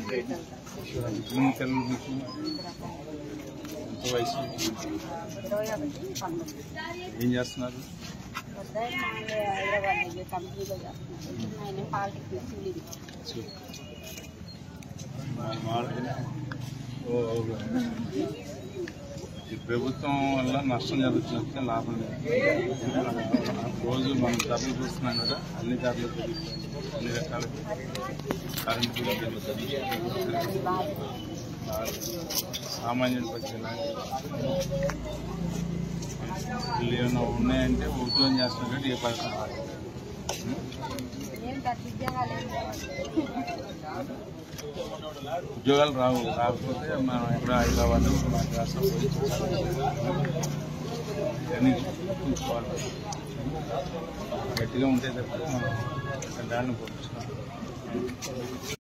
ఎంత వయసు? ఏం చేస్తున్నారు? ఈ ప్రభుత్వం వల్ల నష్టం జరుగుతున్నట్టు లాభం లేదు. రోజు మనం ధరలు చూస్తున్నాం కదా, అన్ని ధరలు పెరుగుతాయి, అన్ని రకాల కరెంటు బిల్లు పెరుగుతుంది. సామాన్యుల పట్ల వీళ్ళు ఏమైనా ఉన్నాయంటే ఉద్యోగం చేస్తున్నట్టు ఏ పథకం రాదు. ఉద్యోగాలు రాకపోతే మనం ఎక్కడ హైదరాబాద్ అన్ని చూసుకోవాలి. గట్టిగా ఉంటే తప్ప మనం దాన్ని పోతున్నాం.